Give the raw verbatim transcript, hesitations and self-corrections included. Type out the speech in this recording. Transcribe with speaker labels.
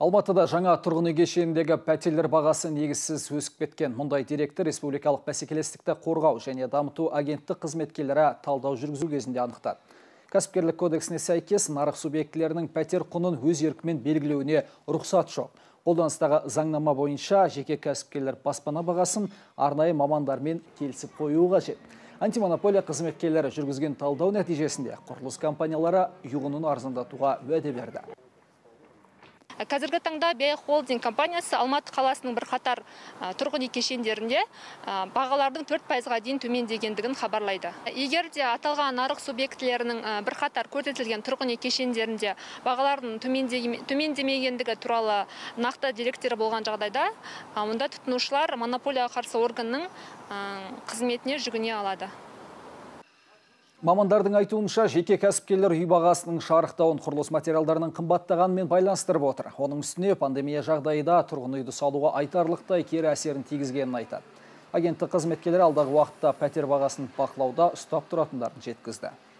Speaker 1: Алматыда жаңа тұрғын үй кешеніндегі пәтерлер бағасы негізсіз өсіп кеткен. Мұндай директор республикалық бәсекелестікті қорғау және дамыту агенттік қызметкерлері талдау жүргізу кезінде анықтады. Кәсіпкерлік кодексіне сәйкес нарық субъектілерінің пәтер құнын өз еркімен белгілеуіне рұқсат жоқ. Қолданыстағы заңнама бойынша жеке кәсіпкерлер баспана бағасын арнайы мамандармен келісіп қоюы қажет. Антимонополия қызметкерлері жүргізген талдау нәтижесінде құрылыс компаниялары ұйғынын арзандатуға уәде берді.
Speaker 2: Қазіргі таңда Б холдинг компаниясы Алматы қаласының бірқатар тұрғын үй кешендерінде бағалардың төрт пайызға дейін төмендегендігін хабарлайды. Егер де аталған нарық субъектілерінің бірқатар көрсетілген тұрғын үй кешендерінде бағалардың төмендемегендігі туралы нақты деректері болған жағдайда, мұнда тұтынушылар монополияға қарсы органның қызметіне жүгіне алады.
Speaker 1: Мамандардың айтуынша, жеке кәсіпкерлер үй бағасының шарықтауын құрылыс материалдарының қымбаттағанымен байланыстырып отыр. Оның үстіне пандемия жағдайда тұрғын үйді салуға айтарлықтай кері әсерін тигізгенін айтады. Агенттік қызметкерлері алдағы уақытта пәтер бағасын бақылауда ұстап тұратындарын жеткізді.